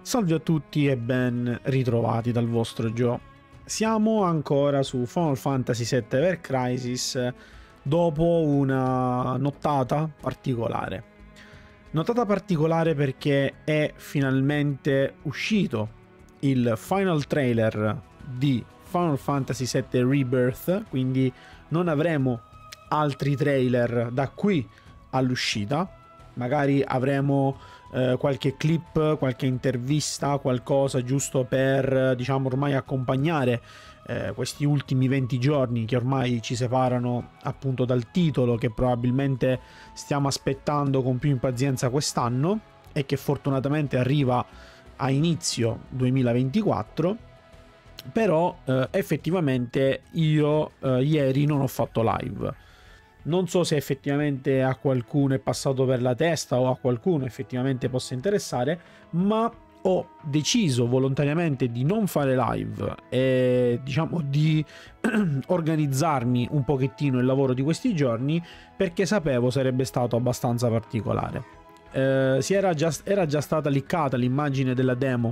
Salve a tutti e ben ritrovati dal vostro Joe. Siamo ancora su Final Fantasy VII Ever Crisis dopo una nottata particolare. Nottata particolare perché è finalmente uscito il final trailer di Final Fantasy VII Rebirth, quindi non avremo altri trailer da qui all'uscita. Magari avremo qualche clip, qualche intervista, qualcosa giusto per, diciamo, ormai accompagnare questi ultimi 20 giorni che ormai ci separano appunto dal titolo che probabilmente stiamo aspettando con più impazienza quest'anno e che fortunatamente arriva a inizio 2024. Però effettivamente io ieri non ho fatto live. Non so se effettivamente a qualcuno è passato per la testa o a qualcuno effettivamente possa interessare, ma ho deciso volontariamente di non fare live e diciamo di organizzarmi un pochettino il lavoro di questi giorni perché sapevo sarebbe stato abbastanza particolare. Era già stata leakata l'immagine della demo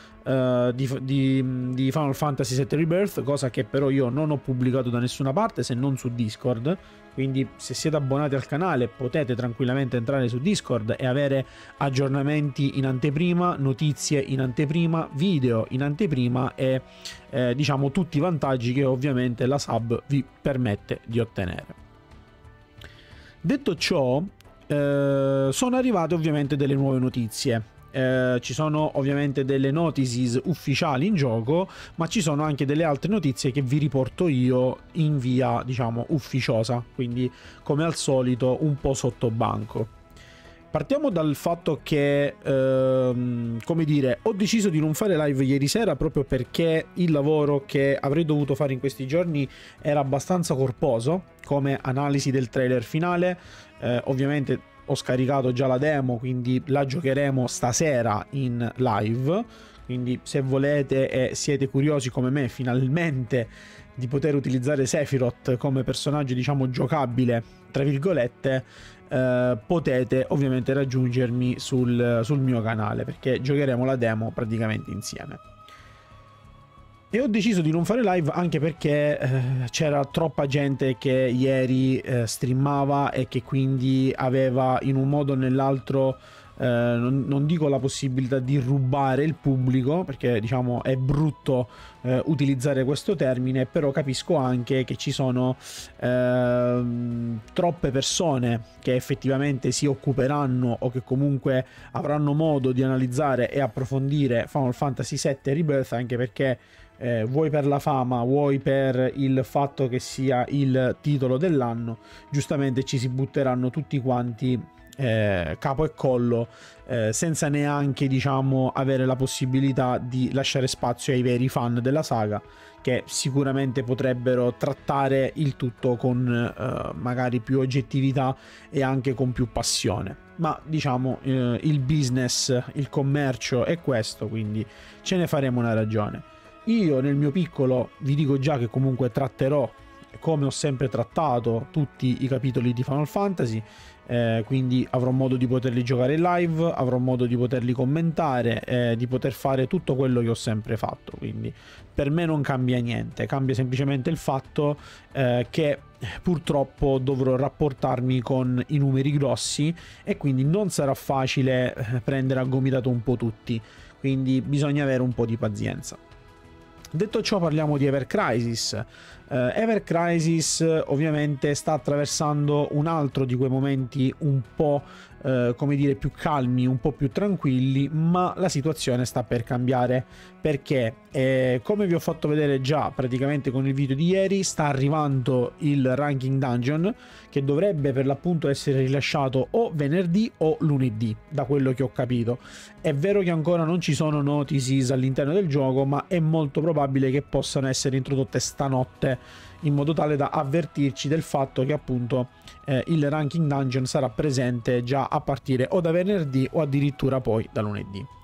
di Final Fantasy VII Rebirth, cosa che però io non ho pubblicato da nessuna parte se non su Discord. Quindi se siete abbonati al canale potete tranquillamente entrare su Discord e avere aggiornamenti in anteprima, notizie in anteprima, video in anteprima e diciamo tutti i vantaggi che ovviamente la sub vi permette di ottenere. Detto ciò, sono arrivate ovviamente delle nuove notizie. Ci sono ovviamente delle notices ufficiali in gioco, ma ci sono anche delle altre notizie che vi riporto io in via, diciamo, ufficiosa, quindi come al solito un po' sotto banco. Partiamo dal fatto che, come dire, ho deciso di non fare live ieri sera proprio perché il lavoro che avrei dovuto fare in questi giorni era abbastanza corposo, come analisi del trailer finale. Ovviamente ho scaricato già la demo, quindi la giocheremo stasera in live, quindi se volete e siete curiosi come me finalmente di poter utilizzare Sephiroth come personaggio, diciamo, giocabile tra virgolette, potete ovviamente raggiungermi sul mio canale perché giocheremo la demo praticamente insieme. E ho deciso di non fare live anche perché c'era troppa gente che ieri streamava e che quindi aveva in un modo o nell'altro, non dico la possibilità di rubare il pubblico, perché diciamo è brutto utilizzare questo termine, però capisco anche che ci sono troppe persone che effettivamente si occuperanno o che comunque avranno modo di analizzare e approfondire Final Fantasy VII Rebirth, anche perché vuoi per la fama, vuoi per il fatto che sia il titolo dell'anno, giustamente ci si butteranno tutti quanti capo e collo senza neanche, diciamo, avere la possibilità di lasciare spazio ai veri fan della saga, che sicuramente potrebbero trattare il tutto con magari più oggettività e anche con più passione. Ma diciamo il business, il commercio è questo, quindi ce ne faremo una ragione. Io nel mio piccolo vi dico già che comunque tratterò, come ho sempre trattato, tutti i capitoli di Final Fantasy, quindi avrò modo di poterli giocare in live, avrò modo di poterli commentare, di poter fare tutto quello che ho sempre fatto, quindi per me non cambia niente, cambia semplicemente il fatto che purtroppo dovrò rapportarmi con i numeri grossi e quindi non sarà facile prendere a gomitato un po' tutti, quindi bisogna avere un po' di pazienza. Detto ciò, parliamo di Ever Crisis. Ever Crisis ovviamente sta attraversando un altro di quei momenti un po' come dire più calmi, un po' più tranquilli, ma la situazione sta per cambiare perché come vi ho fatto vedere già praticamente con il video di ieri, sta arrivando il ranking dungeon che dovrebbe per l'appunto essere rilasciato o venerdì o lunedì, da quello che ho capito. È vero che ancora non ci sono notices all'interno del gioco, ma è molto probabile che possano essere introdotte stanotte in modo tale da avvertirci del fatto che appunto il ranking dungeon sarà presente già a partire o da venerdì o addirittura poi da lunedì.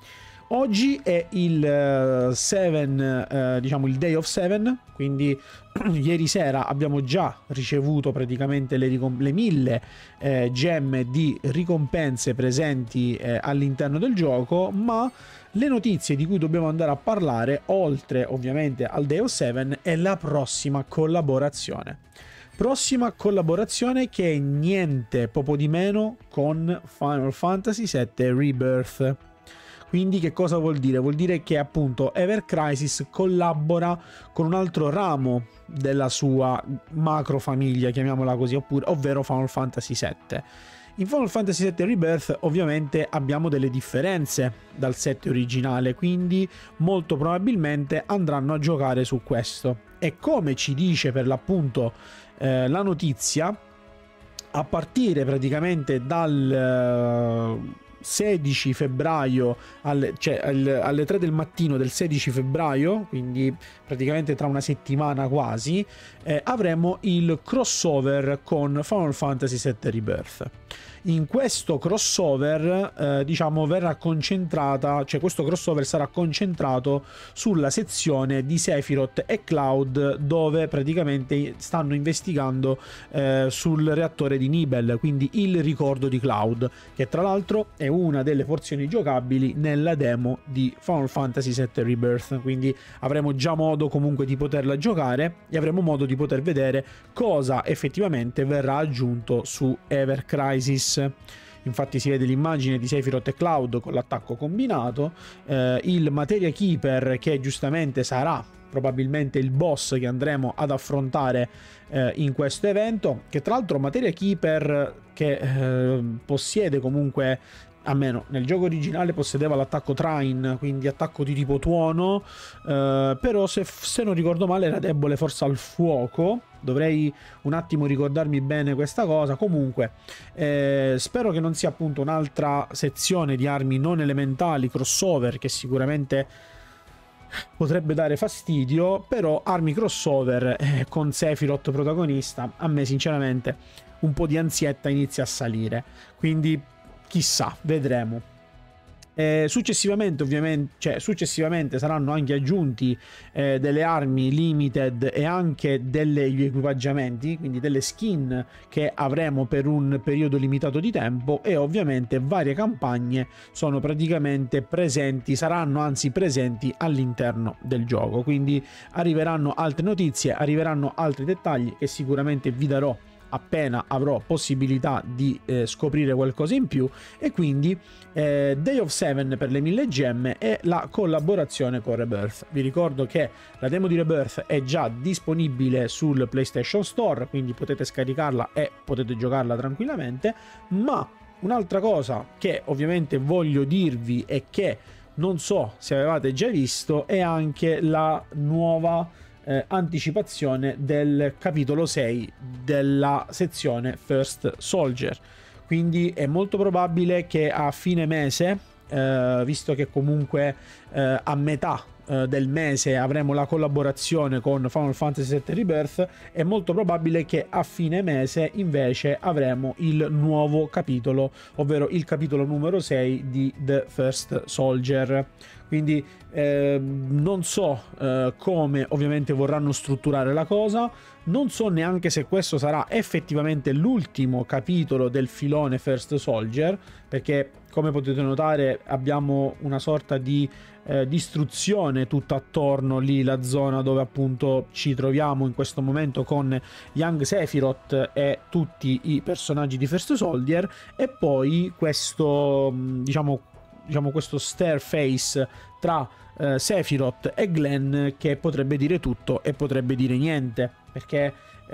Oggi è il 7, diciamo il Day of 7, quindi ieri sera abbiamo già ricevuto praticamente le 1000 gemme di ricompense presenti all'interno del gioco, ma le notizie di cui dobbiamo andare a parlare, oltre ovviamente al Day of 7, è la prossima collaborazione. Prossima collaborazione che è niente poco di meno con Final Fantasy VII Rebirth. Quindi che cosa vuol dire? Vuol dire che appunto Ever Crisis collabora con un altro ramo della sua macro famiglia, chiamiamola così, ovvero Final Fantasy VII. In Final Fantasy VII Rebirth ovviamente abbiamo delle differenze dal set originale, quindi molto probabilmente andranno a giocare su questo. E come ci dice per l'appunto la notizia, a partire praticamente dal 16 febbraio alle 3 del mattino del 16 febbraio, quindi praticamente tra una settimana quasi, avremo il crossover con Final Fantasy VII Rebirth. In questo crossover diciamo verrà concentrata, cioè questo crossover sarà concentrato sulla sezione di Sephiroth e Cloud, dove praticamente stanno investigando sul reattore di Nibel, quindi il ricordo di Cloud, che tra l'altro è una delle porzioni giocabili nella demo di Final Fantasy VII Rebirth, quindi avremo già modo comunque di poterla giocare e avremo modo di poter vedere cosa effettivamente verrà aggiunto su Ever Crisis. Infatti si vede l'immagine di Sephiroth e Cloud con l'attacco combinato, il Materia Keeper che giustamente sarà probabilmente il boss che andremo ad affrontare in questo evento, che tra l'altro Materia Keeper che possiede comunque, almeno nel gioco originale possedeva l'attacco Train, quindi attacco di tipo tuono, però se non ricordo male era debole forse al fuoco. Dovrei un attimo ricordarmi bene questa cosa. Comunque spero che non sia appunto un'altra sezione di armi non elementali crossover, che sicuramente potrebbe dare fastidio, però armi crossover con Sephiroth protagonista, a me sinceramente un po' di ansietta inizia a salire, quindi chissà, vedremo. Successivamente ovviamente, successivamente saranno anche aggiunti delle armi limited e anche degli equipaggiamenti, quindi delle skin che avremo per un periodo limitato di tempo, e ovviamente varie campagne sono praticamente presenti, saranno anzi presenti all'interno del gioco, quindi arriveranno altre notizie, arriveranno altri dettagli che sicuramente vi darò appena avrò possibilità di scoprire qualcosa in più. E quindi Day of 7 per le 1000 gemme e la collaborazione con Rebirth. Vi ricordo che la demo di Rebirth è già disponibile sul PlayStation Store, quindi potete scaricarla e potete giocarla tranquillamente. Ma un'altra cosa che ovviamente voglio dirvi e che non so se avevate già visto è anche la nuova anticipazione del capitolo 6 della sezione First Soldier. Quindi è molto probabile che a fine mese, visto che comunque a metà del mese avremo la collaborazione con Final Fantasy VII Rebirth, è molto probabile che a fine mese invece avremo il nuovo capitolo, ovvero il capitolo numero 6 di The First Soldier. Quindi non so come ovviamente vorranno strutturare la cosa, non so neanche se questo sarà effettivamente l'ultimo capitolo del filone First Soldier, perché come potete notare abbiamo una sorta di distruzione tutta attorno lì, la zona dove appunto ci troviamo in questo momento con Young Sephiroth e tutti i personaggi di First Soldier, e poi questo diciamo questo stairface tra Sephiroth e Glenn, che potrebbe dire tutto e potrebbe dire niente, perché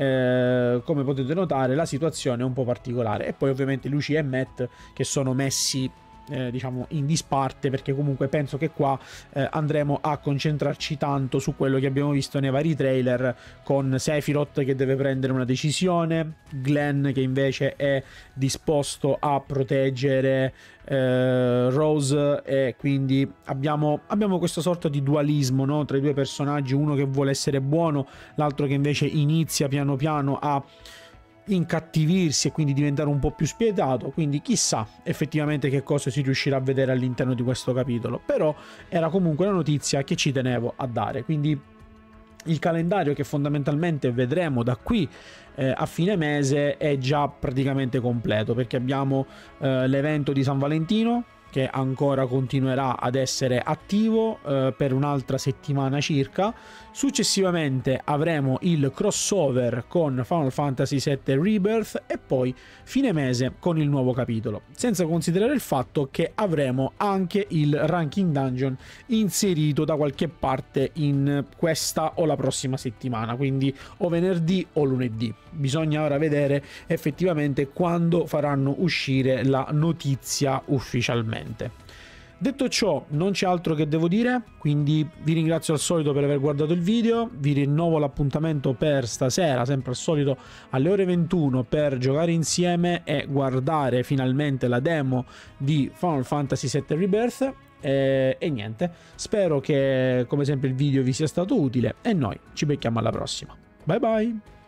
come potete notare la situazione è un po' particolare. E poi ovviamente Lucy e Matt che sono messi diciamo in disparte, perché comunque penso che qua andremo a concentrarci tanto su quello che abbiamo visto nei vari trailer, con Sephiroth che deve prendere una decisione, Glenn che invece è disposto a proteggere Rose, e quindi abbiamo questa sorta di dualismo, no? Tra i due personaggi, uno che vuole essere buono, l'altro che invece inizia piano piano a incattivirsi e quindi diventare un po' più spietato, quindi chissà effettivamente che cosa si riuscirà a vedere all'interno di questo capitolo, però era comunque una notizia che ci tenevo a dare. Quindi il calendario che fondamentalmente vedremo da qui a fine mese è già praticamente completo, perché abbiamo l'evento di San Valentino che ancora continuerà ad essere attivo per un'altra settimana circa. Successivamente avremo il crossover con Final Fantasy VII Rebirth e poi fine mese con il nuovo capitolo, senza considerare il fatto che avremo anche il ranking dungeon inserito da qualche parte in questa o la prossima settimana, quindi o venerdì o lunedì. Bisogna ora vedere effettivamente quando faranno uscire la notizia ufficialmente. Detto ciò, non c'è altro che devo dire, quindi vi ringrazio al solito per aver guardato il video, vi rinnovo l'appuntamento per stasera, sempre al solito alle ore 21, per giocare insieme e guardare finalmente la demo di Final Fantasy VII Rebirth. E niente, spero che come sempre il video vi sia stato utile e noi ci becchiamo alla prossima. Bye bye!